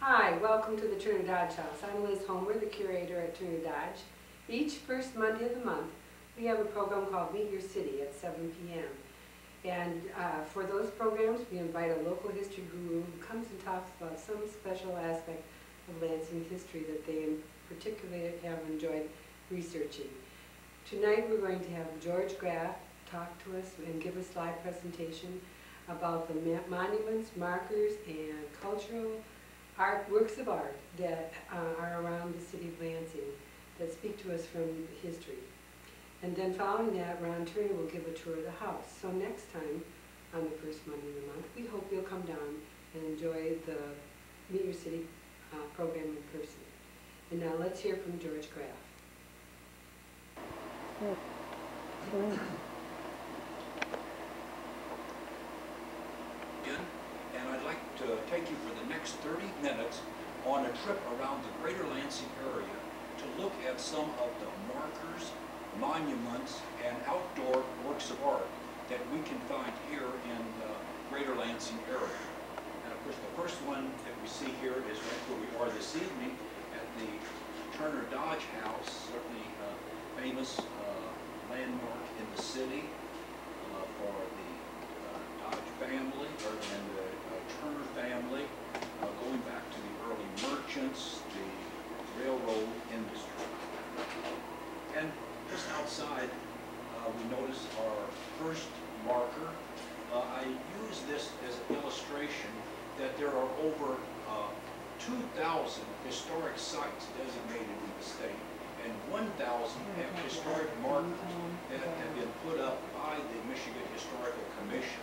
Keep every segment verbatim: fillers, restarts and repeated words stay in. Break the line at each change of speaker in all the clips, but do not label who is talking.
Hi, welcome to the Turner Dodge House. I'm Liz Homer, the curator at Turner Dodge. Each first Monday of the month, we have a program called Meet Your City at seven p m And uh, for those programs, we invite a local history guru who comes and talks about some special aspect of Lansing history that they particularly have enjoyed researching. Tonight we're going to have George Graff talk to us and give us a live presentation about the monuments, markers, and cultural art, works of art that uh, are around the city of Lansing that speak to us from history. And then following that, Ron Turner will give a tour of the house. So next time, on the first Monday of the month, we hope you'll come down and enjoy the Meet Your City uh, program in person. And now let's hear from George Graff.
Good. Good.
And I'd like to take you for the next thirty minutes on a trip around the greater Lansing area to look at some of the markers, monuments, and outdoor works of art that we can find here in the greater Lansing area. And of course, the first one that we see here is right where we are this evening at the Turner Dodge House, certainly a famous uh, landmark in the city uh, for the uh, Dodge family, or and the uh, Turner family, uh, going back to the early merchants, the railroad industry. And just outside, uh, we notice our first marker. Uh, I use this as an illustration that there are over uh, two thousand historic sites designated in the state, and one thousand have historic markers that have been put up by the Michigan Historical Commission.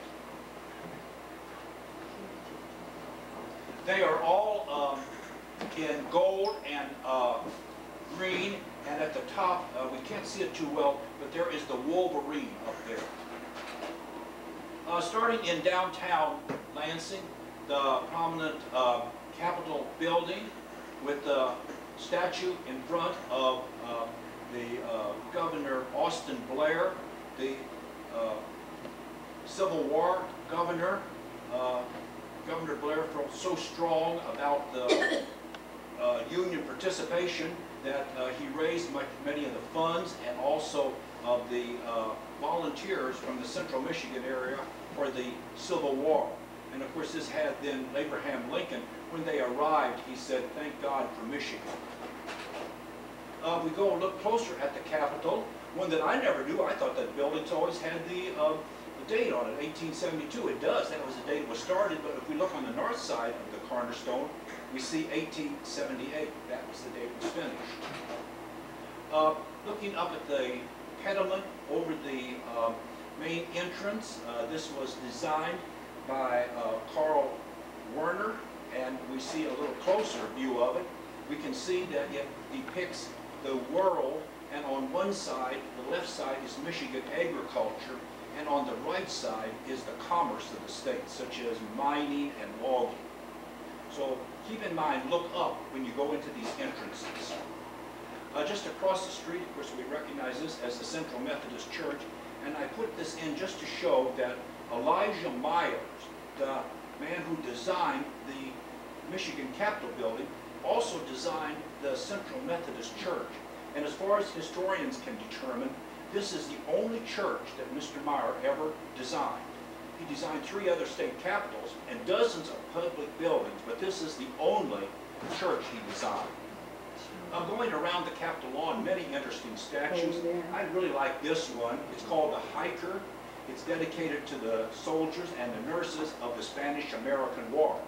They are all um, in gold and uh, green, and at the top, uh, we can't see it too well, but there is the Wolverine up there. Uh, starting in downtown Lansing, the prominent uh, Capitol building with the statue in front of uh, the uh, Governor Austin Blair, the uh, Civil War governor. Uh, Governor Blair felt so strong about the uh, union participation that uh, he raised much, many of the funds and also of the uh, volunteers from the central Michigan area for the Civil War. And of course this had then Abraham Lincoln, when they arrived, he said, "Thank God for Michigan." Uh, we go and look closer at the Capitol, one that I never knew. I thought that building's always had the, uh, the date on it, eighteen seventy-two. It does, that was the date it was started, but if we look on the north side of the cornerstone, we see eighteen seventy-eight. That was the date it was finished. Uh, looking up at the pediment over the uh, main entrance, uh, this was designed by uh, Carl Werner, and we see a little closer view of it. We can see that it depicts the world, and on one side, the left side, is Michigan agriculture, and on the right side is the commerce of the state, such as mining and logging. So keep in mind, look up when you go into these entrances. Uh, just across the street, of course, we recognize this as the Central Methodist Church, and I put this in just to show that Elijah Myers, the man who designed the Michigan Capitol building, also designed the Central Methodist Church. And as far as historians can determine, this is the only church that Mister Meyer ever designed. He designed three other state capitals and dozens of public buildings, but this is the only church he designed. I'm going around the Capitol lawn, many interesting statues. I really like this one. It's called the Hiker. It's dedicated to the soldiers and the nurses of the Spanish-American War.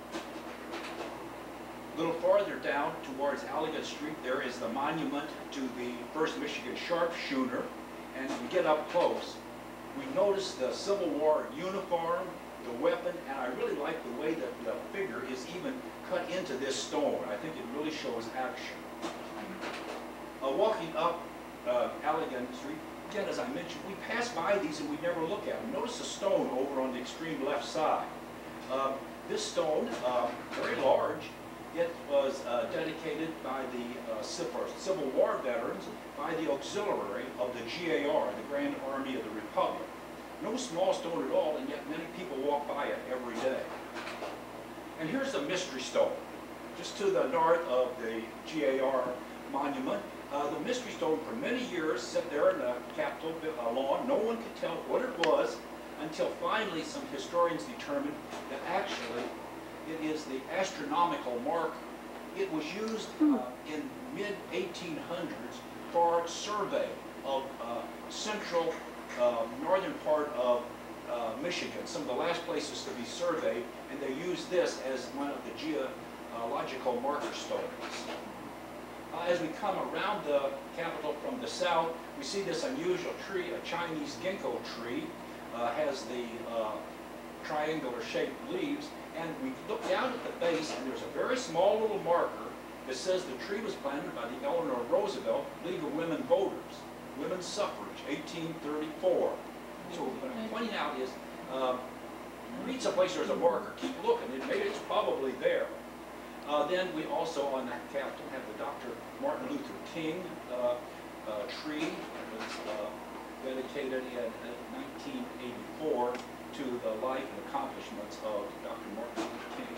A little farther down towards Allegan Street, there is the monument to the first Michigan sharpshooter. And we get up close, we notice the Civil War uniform, the weapon, and I really like the way that the figure is even cut into this stone. I think it really shows action. Uh, walking up uh, Allegan Street, again, as I mentioned, we pass by these and we never look at them. Notice the stone over on the extreme left side. Uh, this stone, uh, very large, it was uh, dedicated by the uh, Civil War veterans by the auxiliary of the G A R, the Grand Army of the Republic. No small stone at all, and yet many people walk by it every day. And here's the mystery stone. just to the north of the G A R monument, uh, the Mystery Stone for many years sat there in the Capitol uh, lawn. No one could tell what it was until finally some historians determined that actually it is the astronomical marker. It was used uh, in mid eighteen hundreds for survey of uh, central uh, northern part of uh, Michigan, some of the last places to be surveyed, and they used this as one of the geological marker stones. Uh, as we come around the Capitol from the south, we see this unusual tree, a Chinese ginkgo tree, uh, has the uh, triangular shaped leaves, and we look down at the base and there's a very small little marker that says the tree was planted by the Eleanor Roosevelt League of Women Voters, women's suffrage, eighteen thirty-four. So what I'm pointing out is, uh, you read someplace there's a marker, keep looking, and maybe it's probably there. Uh, then we also on that Capitol have the Doctor Martin Luther King uh, uh, tree that was uh, dedicated in nineteen eighty-four to the life and accomplishments of Doctor Martin Luther King.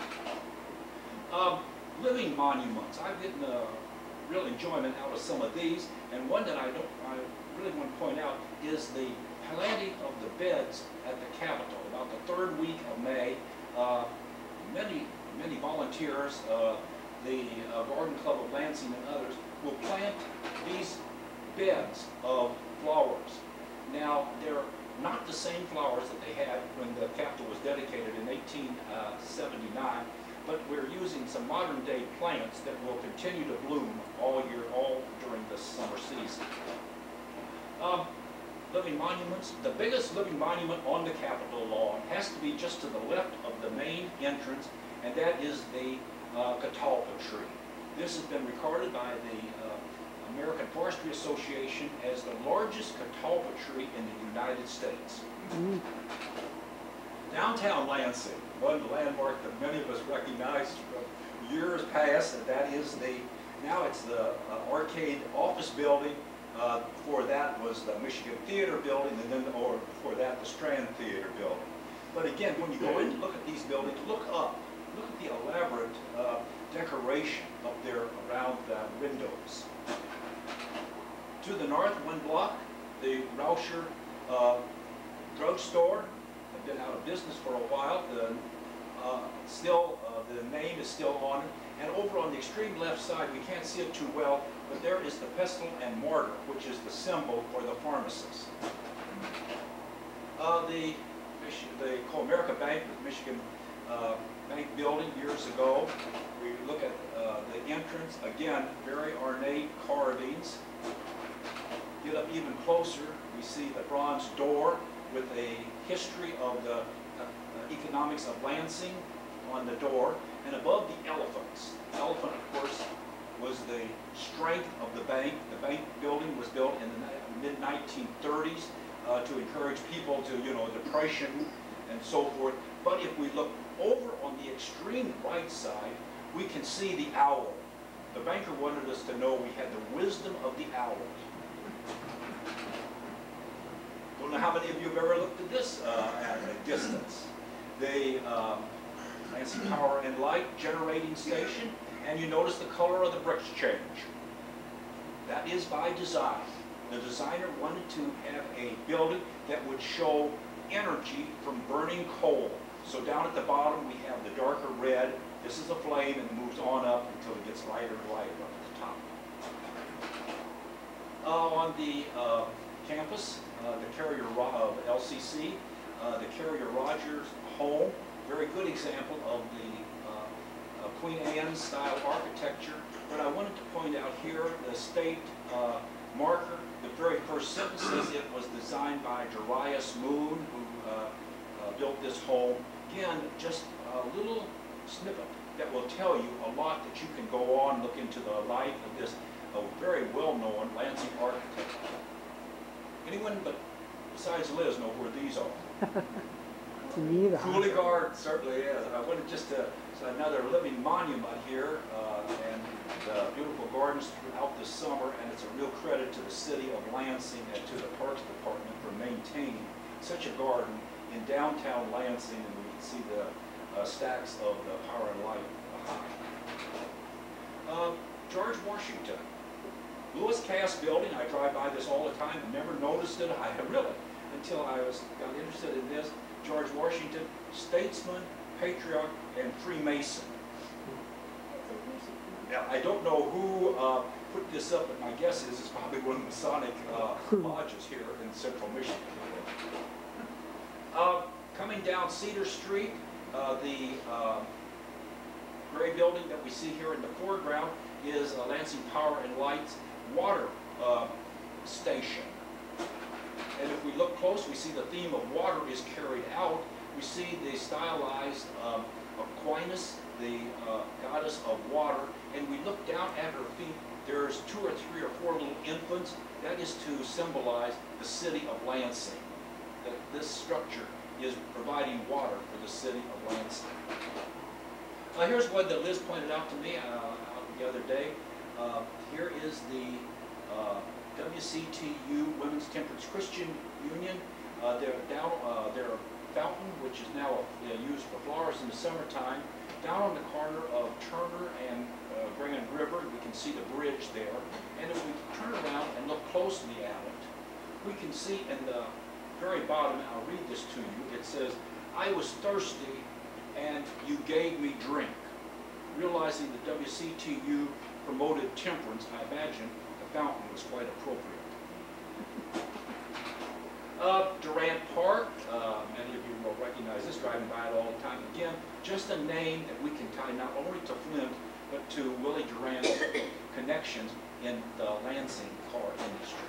Um, living monuments. I've gotten uh, real enjoyment out of some of these, and one that I don't, I really want to point out is the planting of the beds at the Capitol. About the third week of May, uh, many, many volunteers, uh, the uh, Garden Club of Lansing and others, will plant these beds of flowers. Now, they're not the same flowers that they had when the Capitol was dedicated in eighteen seventy-nine, but we're using some modern day plants that will continue to bloom all year, all during the summer season. Um, living monuments. The biggest living monument on the Capitol lawn has to be just to the left of the main entrance, and that is the uh, catalpa tree. This has been recorded by the uh, American Forestry Association as the largest catalpa tree in the United States. Mm. Downtown Lansing, one landmark that many of us recognize from years past, and that is the, now it's the uh, Arcade Office Building. Uh, before that was the Michigan Theater Building, and then, or before that, the Strand Theater Building. But again, when you go in to look at these buildings, look up. Look at the elaborate uh, decoration up there around the windows. To the north, one block, the Rauscher uh, drugstore. Had been out of business for a while. The, uh, still, uh, the name is still on it. And over on the extreme left side, we can't see it too well, but there is the pestle and mortar, which is the symbol for the pharmacist. Uh, the the Comerica Bank, the Michigan uh, Bank building years ago. We look at uh, the entrance, again, very ornate carvings. Get up even closer, we see the bronze door with a history of the uh, economics of Lansing on the door, and above the elephants. The elephant, of course, was the strength of the bank. The bank building was built in the mid nineteen thirties uh, to encourage people to, you know, depression and so forth. But if we look over on the extreme right side, we can see the owl. The banker wanted us to know we had the wisdom of the owl. Don't know how many of you have ever looked at this uh, at a distance. The um, Lansing Power and Light generating station, and you notice the color of the bricks change. That is by design. The designer wanted to have a building that would show energy from burning coal. So down at the bottom we have the darker red. This is a flame and it moves on up until it gets lighter and lighter up at the top. Uh, on the uh, campus, uh, the Carrier of L C C, uh, the Carrier Rogers home, very good example of the uh, uh, Queen Anne style architecture. But I wanted to point out here the state uh, marker. The very first sentence says it was designed by Darius Moon, who uh, uh, built this home. Again, just a little snippet that will tell you a lot that you can go on, look into the life of this a very well-known Lansing architect. Anyone but besides Liz know where these are? Coulee certainly is. I wanted just to, so another living monument here, uh, and the beautiful gardens throughout the summer, and it's a real credit to the city of Lansing and to the Parks Department for maintaining such a garden in downtown Lansing, and we can see the uh, stacks of the Power and Light behind. Uh, George Washington. Lewis Cass Building, I drive by this all the time and never noticed it, I really, until I was got interested in this. George Washington, statesman, patriot, and Freemason. Now, I don't know who uh, put this up, but my guess is it's probably one of the Masonic uh, lodges here in central Michigan. Uh, coming down Cedar Street, uh, the uh, gray building that we see here in the foreground is uh, Lansing Power and Light's water uh, station. And if we look close, we see the theme of water is carried out. We see the stylized um, Aquinas, the uh, goddess of water, and we look down at her feet. There's two or three or four little infants. That is to symbolize the city of Lansing. That this structure is providing water for the city of Lansing. Uh, here's one that Liz pointed out to me uh, out the other day. Uh, here is the uh, W C T U Women's Temperance Christian Union. Uh, they're down uh, their fountain, which is now uh, used for flowers in the summertime. Down on the corner of Turner and uh, Grand River, we can see the bridge there. And if we turn around and look closely at it, we can see in the very bottom, and I'll read this to you, it says, "I was thirsty and you gave me drink." Realizing the W C T U promoted temperance, I imagine the fountain was quite appropriate. Uh, Durant Park, uh, many of you will recognize this, driving by it all the time. Again, just a name that we can tie not only to Flint, but to Willie Durant's connections in the Lansing car industry.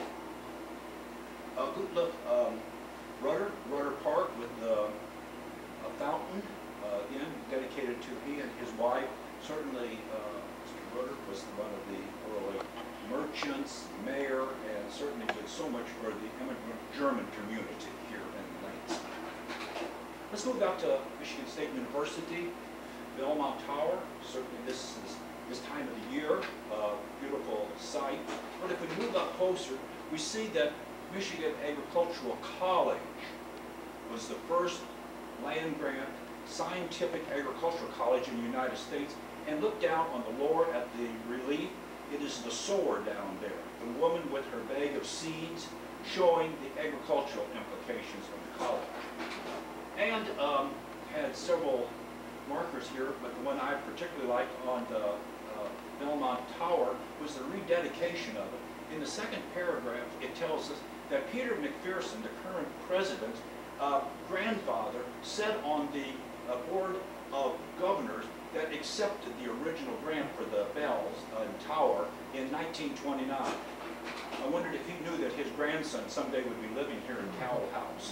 Uh, Gutliff um, Rudder, Rudder Park with uh, a fountain, uh, again, dedicated to he and his wife. Certainly, uh, Mister Rudder was one of the early merchants, mayor, and certainly did so much for the immigrant German community here in Lansing. Let's move out to Michigan State University, Belmont Tower. Certainly this is this time of the year, uh, beautiful sight. But if we move up closer, we see that Michigan Agricultural College was the first land-grant scientific agricultural college in the United States. And look down on the lower at the relief. It is the sower down there, the woman with her bag of seeds, showing the agricultural implications of the college. And um, had several markers here, but the one I particularly liked on the uh, Belmont Tower was the rededication of it. In the second paragraph, it tells us that Peter McPherson, the current president's uh, grandfather, sat on the uh, board of governors that accepted the original grant for the bells uh, and tower in nineteen twenty-nine. I wondered if he knew that his grandson someday would be living here in Cowell House.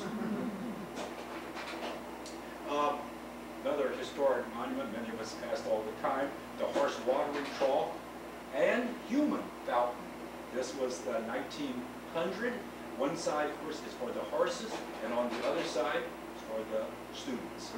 Uh, another historic monument many of us pass all the time, the horse watering trough and human fountain. This was the nineteen hundred. One side, of course, is for the horses, and on the other side is for the students.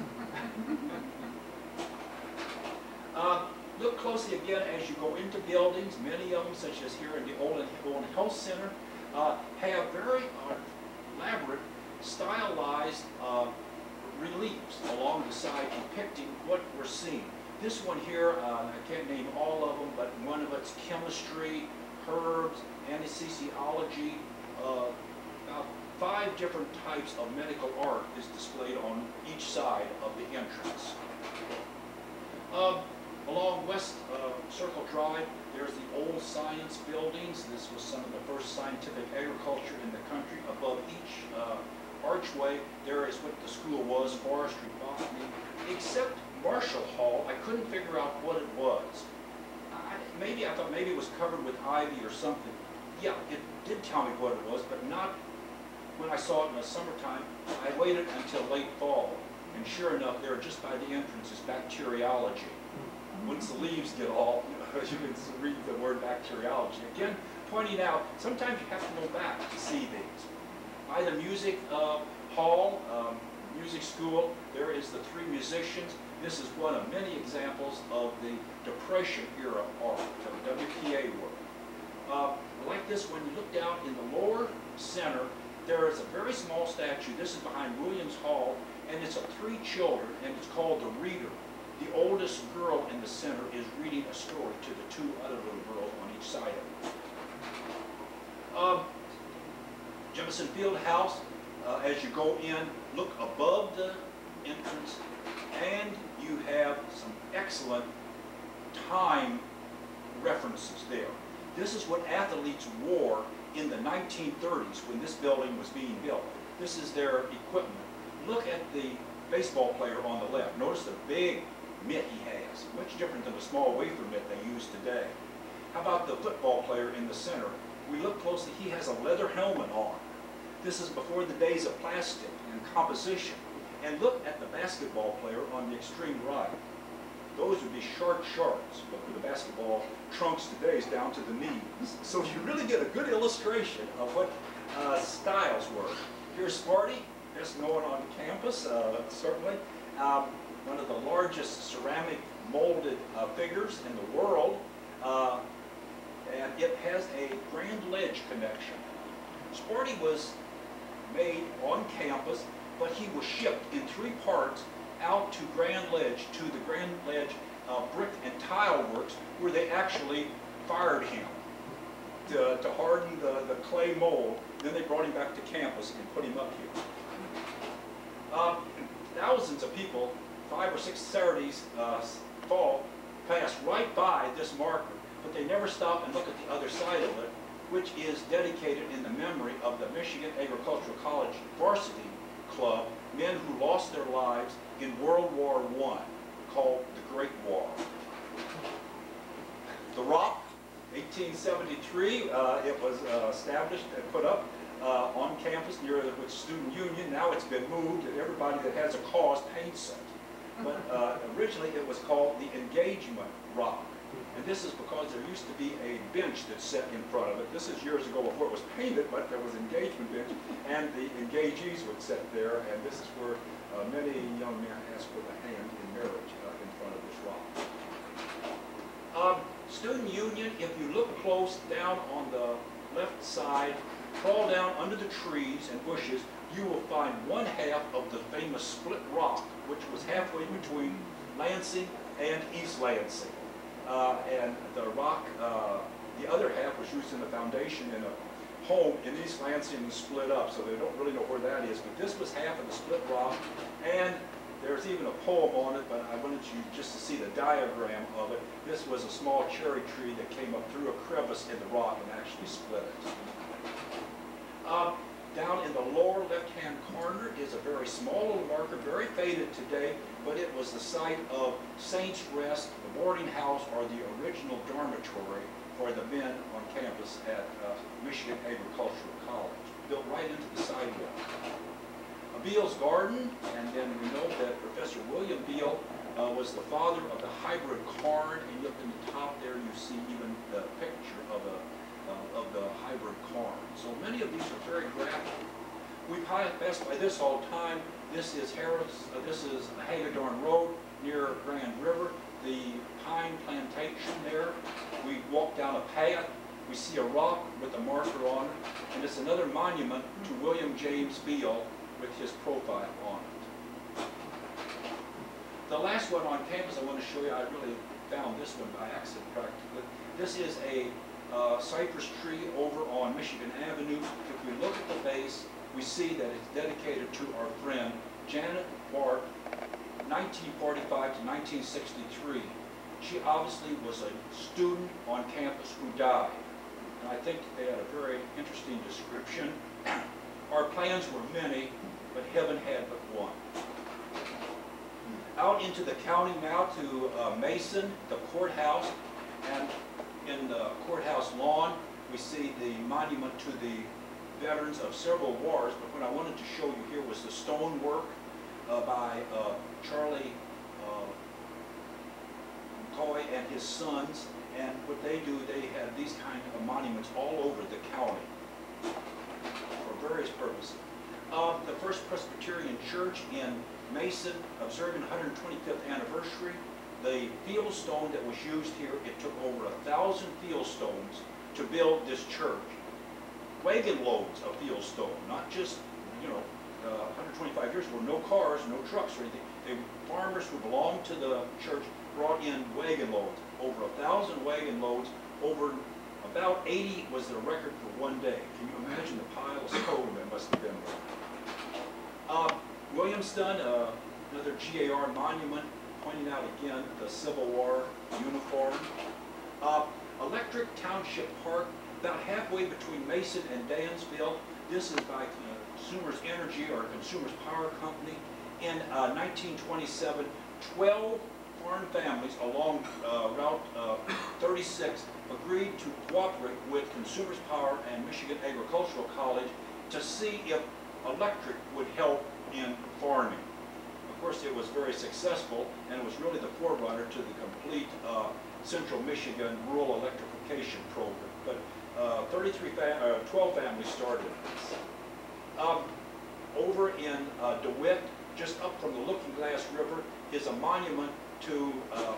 Uh, look closely again as you go into buildings. Many of them, such as here in the Olin, Olin Health Center, uh, have very uh, elaborate, stylized uh, reliefs along the side depicting what we're seeing. This one here, uh, I can't name all of them, but one of it's chemistry, herbs, anesthesiology, uh, about five different types of medical art is displayed on each side of the entrance. Uh, Along West uh, Circle Drive, there's the old science buildings. This was some of the first scientific agriculture in the country. Above each uh, archway, there is what the school was, forestry, botany. Except Marshall Hall, I couldn't figure out what it was. I, maybe I thought maybe it was covered with ivy or something. Yeah, it did tell me what it was, but not when I saw it in the summertime. I waited until late fall, and sure enough, there just by the entrance is bacteriology. Once the leaves get all, you know, you can read the word bacteriology. Again, pointing out, sometimes you have to go back to see these. By the music uh, hall, um, music school, there is the three musicians. This is one of many examples of the Depression era art, of W P A work. Uh, like this, when you look down in the lower center, there is a very small statue. This is behind Williams Hall, and it's of three children, and it's called the Reader. The oldest girl in the center is reading a story to the two other little girls on each side of it. Um, Jemison Field House, uh, as you go in, look above the entrance, and you have some excellent time references there. This is what athletes wore in the nineteen thirties when this building was being built. This is their equipment. Look at the baseball player on the left. Notice the big mitt he has, much different than the small wafer mitt they use today. How about the football player in the center? We look closely, he has a leather helmet on. This is before the days of plastic and composition. And look at the basketball player on the extreme right. Those would be short shorts, but with the basketball trunks today is down to the knees. So you really get a good illustration of what uh, styles were. Here's Sparty, best known on campus, uh, certainly. Um, one of the largest ceramic molded uh, figures in the world. Uh, and it has a Grand Ledge connection. Sparty was made on campus, but he was shipped in three parts out to Grand Ledge, to the Grand Ledge uh, brick and tile works, where they actually fired him to, to harden the, the clay mold. Then they brought him back to campus and put him up here. Uh, thousands of people, five or six Saturdays uh, fall, pass right by this marker, but they never stop and look at the other side of it, which is dedicated in the memory of the Michigan Agricultural College varsity club, men who lost their lives in World War One, called the Great War. The Rock, eighteen seventy-three, uh, it was uh, established and put up uh, on campus near the Student Union. Now it's been moved, and everybody that has a cause paints it. But uh, originally it was called the Engagement Rock. And this is because there used to be a bench that sat in front of it. This is years ago before it was painted, but there was an engagement bench, and the engagees would sit there, and this is where uh, many young men asked for the hand in marriage uh, in front of this rock. Um, Student Union, if you look close down on the left side, crawl down under the trees and bushes, you will find one half of the famous Split Rock, which was halfway between Lansing and East Lansing. Uh, and the rock, uh, the other half was used in the foundation in a home in East Lansing and split up, so they don't really know where that is. But this was half of the Split Rock, and there's even a poem on it, but I wanted you just to see the diagram of it. This was a small cherry tree that came up through a crevice in the rock and actually split it. Uh, down in the lower left-hand corner is a very small little marker, very faded today, but it was the site of Saints Rest, the boarding house, or the original dormitory for the men on campus at uh, Michigan Agricultural College, built right into the sidewalk. Uh, Beale's Garden, and then we know that Professor William Beale uh, was the father of the hybrid corn, and look in the top there, you see even the picture of a Uh, of the hybrid corn. So many of these are very graphic. We pass by this all the time. This is Harris. Uh, this is Hagedorn Road near Grand River. The pine plantation there. We walk down a path. We see a rock with a marker on it, and it's another monument to William James Beale with his profile on it. The last one on campus I want to show you. I really found this one by accident practically. This is a Uh, cypress tree over on Michigan Avenue. If we look at the base, we see that it's dedicated to our friend Janet Bart, nineteen forty-five to nineteen sixty-three. She obviously was a student on campus who died. And I think they had a very interesting description. Our plans were many, but heaven had but one. Out into the county now to uh, Mason, the courthouse, and in the courthouse lawn, we see the monument to the veterans of several wars, but what I wanted to show you here was the stonework uh, by uh, Charlie uh, McCoy and his sons, and what they do, they have these kind of monuments all over the county for various purposes. Uh, the First Presbyterian Church in Mason, observing one hundred twenty-fifth anniversary. The field stone that was used here, it took over a thousand field stones to build this church. Wagon loads of field stone, not just, you know, uh, one hundred twenty-five years ago, no cars, no trucks or anything. They, farmers who belonged to the church brought in wagon loads, over a thousand wagon loads, over about eighty was the record for one day. Can you imagine the pile of stone that must have been there? Uh, Williamston, uh, another G A R monument, pointing out again the Civil War uniform. Uh, Electric Township Park, about halfway between Mason and Dansville. This is by uh, Consumers Energy or Consumers Power Company. In uh, nineteen twenty-seven, twelve foreign families along uh, Route uh, thirty-six agreed to cooperate with Consumers Power and Michigan Agricultural College to see if electric would help in farming. Of course, it was very successful, and it was really the forerunner to the complete uh, Central Michigan rural electrification program. But uh, thirty-three, fa uh, twelve families started this. Um, over in uh, DeWitt, just up from the Looking Glass River, is a monument to uh,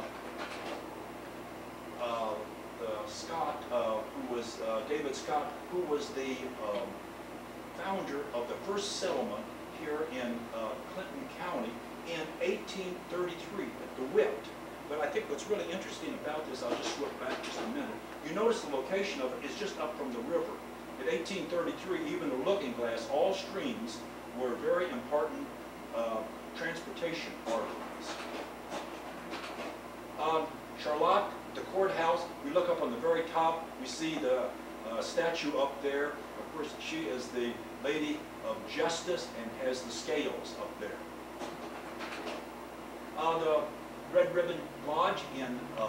uh, the Scott, uh, who was uh, David Scott, who was the um, founder of the first settlement here in uh, Clinton County in eighteen thirty-three at DeWitt. But I think what's really interesting about this, I'll just look back just a minute. You notice the location of it is just up from the river. In eighteen thirty-three, even the Looking Glass, all streams were very important uh, transportation arteries. Um, Charlotte, the courthouse, we look up on the very top, we see the uh, statue up there. Of course, she is the Lady of Justice and has the scales up there. Uh, the Red Ribbon Lodge in uh,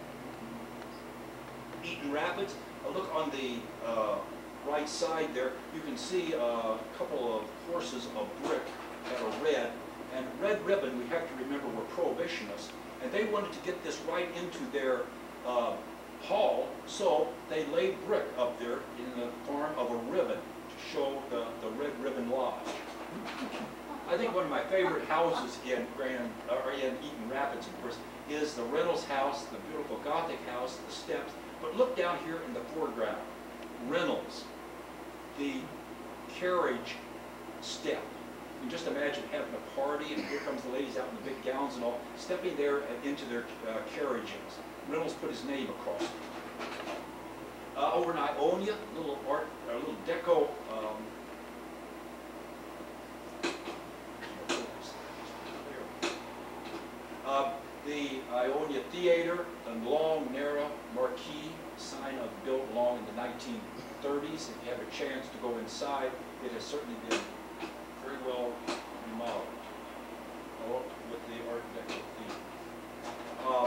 Eaton Rapids. A look on the uh, right side there, you can see uh, a couple of horses of brick that are red. And Red Ribbon, we have to remember, were prohibitionists. And they wanted to get this right into their uh, hall, so they laid brick up there in the form of a ribbon to show the, the Red Ribbon Lodge. I think one of my favorite houses in Grand, or in Eaton Rapids, of course, is the Reynolds house, the beautiful Gothic house, the steps. But look down here in the foreground, Reynolds, the carriage step. You can just imagine having a party, and here comes the ladies out in the big gowns and all, stepping there and into their uh, carriages. Reynolds put his name across it. Uh, over in Ionia, a little art, a little deco. Um, uh, the Ionia Theater, a long, narrow marquee sign of built along in the nineteen thirties. If you have a chance to go inside, it has certainly been very well remodeled oh, with the Art Deco theme. Uh,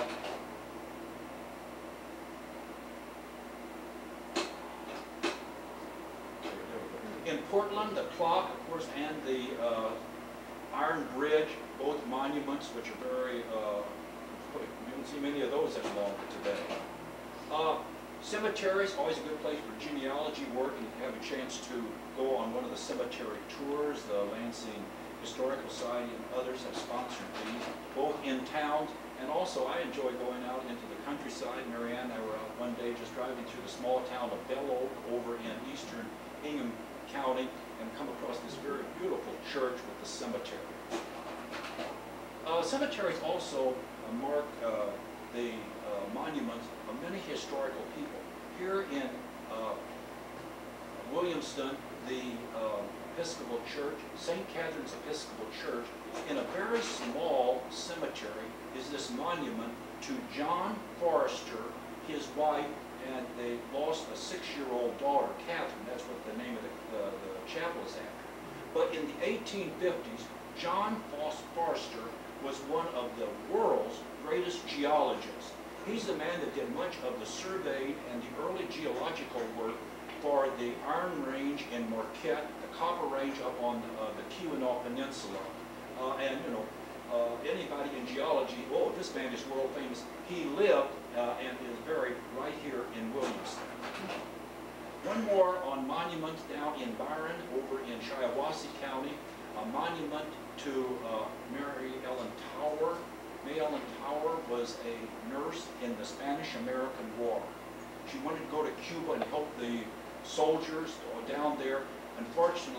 in Portland, the clock, of course, and the uh, Iron Bridge, both monuments which are very, uh, you don't see many of those any longer today. Uh, Cemeteries, always a good place for genealogy work, and if you have a chance to go on one of the cemetery tours, the Lansing Historical Society and others have sponsored these, both in towns, and also I enjoy going out into the countryside. Marianne and I were out one day just driving through the small town of Bell Oak over in eastern Hingham County, and come across this very beautiful church with the cemetery. Uh, cemeteries also uh, mark uh, the uh, monuments of many historical people. Here in uh, Williamston, the uh, Episcopal Church, Saint Catherine's Episcopal Church, in a very small cemetery is this monument to John Forrester, his wife, and they lost a six-year-old daughter, Catherine. That's what the name of the, the, the chapel is after. But in the eighteen fifties, John Forrester was one of the world's greatest geologists. He's the man that did much of the survey and the early geological work for the Iron Range in Marquette, the Copper Range up on uh, the Keweenaw Peninsula. Uh, and, you know, uh, anybody in geology, oh, this man is world famous. He lived uh, and is buried right here in Williamston. One more on monuments down in Byron, over in Shiawassee County, a monument to uh, Mary Ellen Tower. Mary Ellen Tower was a nurse in the Spanish-American War. She wanted to go to Cuba and help the soldiers down there. Unfortunately,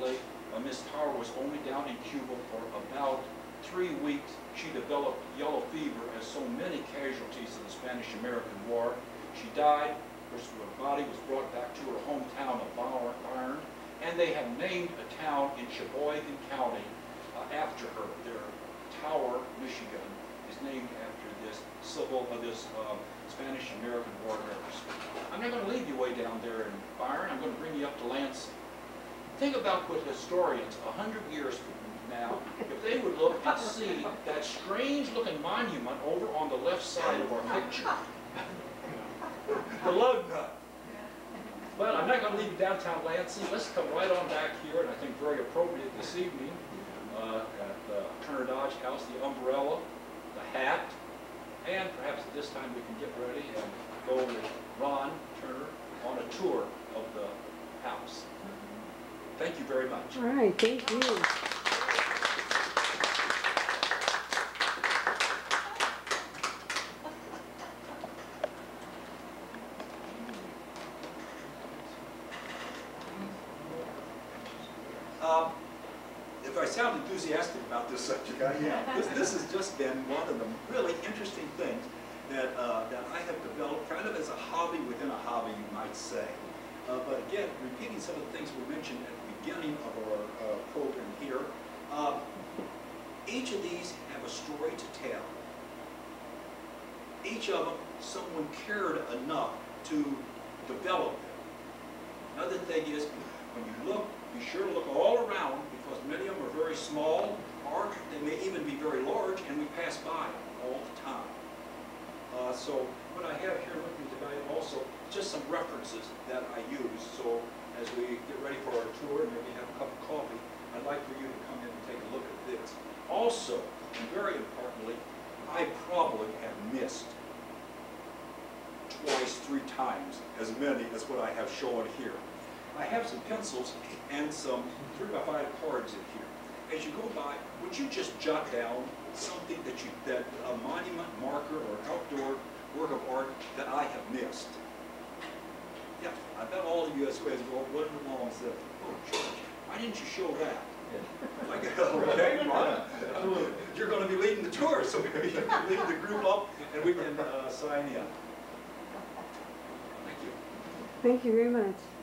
uh, Miss Tower was only down in Cuba for about three weeks. She developed yellow fever, as so many casualties of the Spanish-American War. She died. Her body was brought back to her hometown of Byron, and they have named a town in Sheboygan County uh, after her. Their Tower, Michigan, is named after this civil, uh, this uh, Spanish-American War veterans. I'm not going to leave you way down there in Byron. I'm going to bring you up to Lansing. Think about what historians, a hundred years from now, if they would look and see that strange-looking monument over on the left side of our picture. The lug nut. Well, I'm not going to leave you downtown Lansing. Let's come right on back here, and I think very appropriate this evening, uh, at the Turner Dodge House, the umbrella, the hat, and perhaps at this time we can get ready and go with Ron Turner on a tour of the house. Thank you very much.
All right, thank you.
Um, if I sound enthusiastic about this subject, I am. This, this has just been one of the really interesting things that, uh, that I have developed kind of as a hobby within a hobby, you might say. Uh, but again, repeating some of the things we mentioned at the beginning of our uh, program here, uh, each of these have a story to tell. Each of them, someone cared enough to develop them. Another thing is, when you look, be sure to look all around, because many of them are very small, or they may even be very large, and we pass by all the time. Uh, so what I have here with me tonight also, just some references that I use. So as we get ready for our tour and maybe have a cup of coffee, I'd like for you to come in and take a look at this. Also, and very importantly, I probably have missed twice, three times as many as what I have shown here. I have some pencils and some three by five cards in here. As you go by, would you just jot down something that you, that a monument, marker, or outdoor work of art that I have missed? Yeah, I bet all of you as well went along and said, oh, George, why didn't you show that? Like, okay, Ron, uh, you're going to be leading the tour, so maybe you can lead the group up and we can uh, sign in. Thank you.
Thank you very much.